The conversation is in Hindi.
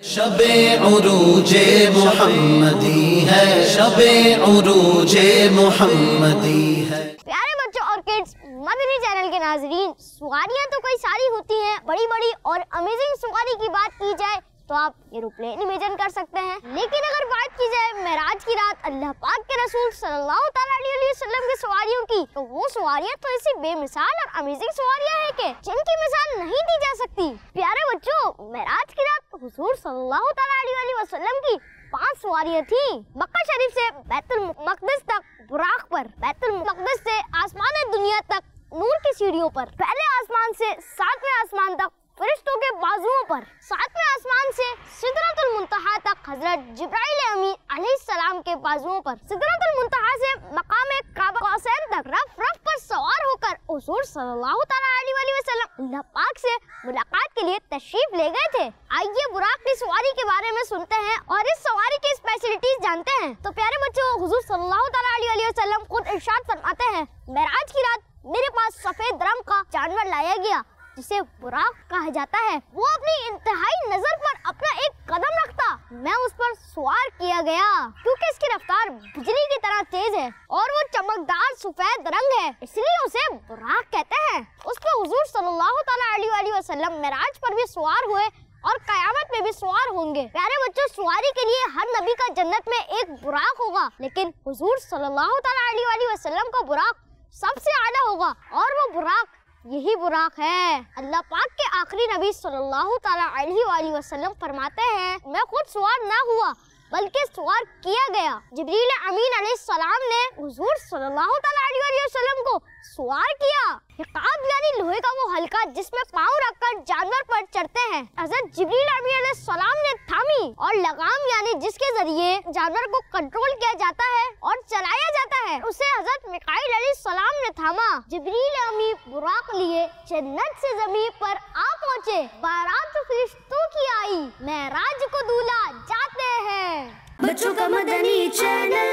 शबे उरूजे मुहम्मदी है, शबे उरूजे मुहम्मदी है। प्यारे बच्चों और किड्स, मदनी चैनल के नाजरीन, सवारियां तो कई सारी होती हैं, बड़ी बड़ी और अमेजिंग सवारी की बात की जाए तो आप एरोप्लेन इमेजिन कर सकते हैं। लेकिन अगर बात की जाए मेराज की रात अल्लाह पाक के रसूल सल्लल्लाहु अलैहि वसल्लम की सवारियों की, तो वो सवारियां तो ऐसी बेमिसाल और अमेजिंग सवारियां हैं कि जिनकी मिसाल नहीं दी जा सकती। प्यारे बच्चों, मेराज की रात हुजूर सल्लल्लाहु अलैहि वसल्लम की 5 सवारियां थी। मक्का शरीफ से बैतुल मक़दिस तक बुराक पर, बैतुल मक़दिस से आसमान दुनिया तक नूर की सीढ़ियों पर, पहले आसमान से 7वें आसमान तक फरिश्तों के बाजुओं पर, 7वें आसमान से सिदरतुल मुंतहा तक हजरत जिब्राइल अमीन अलैहिस्सलाम के बाजुओं पर, सिदरतुल मुंतहा से मकाम काबा कौसैन तक रफ पर सवार होकर हुजूर सल्लल्लाहु अलैहि वसल्लम अल्लाह पाक से मुलाकात के लिए तशरीफ ले गए थे। आइए बुराक की सवारी के बारे में सुनते हैं और इस सवारी की स्पेशलिटीज जानते हैं। तो प्यारे बच्चों, हुजूर सल्लल्लाहु अलैहि वसल्लम खुद इरशाद फरमाते हैं, मेराज की रात मेरे पास सफेद रंग का जानवर लाया गया जिसे बुराक कहा जाता है। वो अपनी इंतहाई नजर पर अपना एक कदम रखता, मैं उस पर सवार किया गया क्योंकि इसकी रफ्तार बिजली की तरह तेज है और वो चमकदार सफेद रंग है, इसलिए उसे बुराक कहते हैं। उस पर हुजूर सल्लल्लाहु अलैहि वसल्लम मेराज पर भी सवार हुए और कयामत में भी सवार होंगे। प्यारे बच्चों, सवारी के लिए हर नबी का जन्नत में एक बुराक होगा, लेकिन हुजूर सल्लल्लाहु अलैहि वसल्लम का बुराक सबसे आला होगा और वो बुराक यही बुराक है। अल्लाह पाक के आखिरी नबी सल्लल्लाहु अलैहि वसल्लम फरमाते हैं, मैं खुद सवार ना हुआ बल्कि सवार किया गया। जिब्रील अमीन अलैहिस्सलाम ने हुजूर सल्लल्लाहु अलैहि वसल्लम को सवार किया। हिकाब यानी लोहे का वो हल्का जिसमें पाँव रखकर जानवर पर चढ़ते हैं, हजरत जिब्रील अमीन अलैहिस्सलाम ने थामी, और लगाम यानी जिसके जरिए जानवर को कंट्रोल किया जाता है और चलाया जाता है, उसे हजरत मिकाईल अलैहिस्सलाम ने थामा। जिब्रील अमीन बुराक लिए जन्नत से जमीन पर आ पहुँचे, बारात फरिश्तों की आई, मेराज को दूल्हा जाते हैं। बच्चों का मदनी चैनल।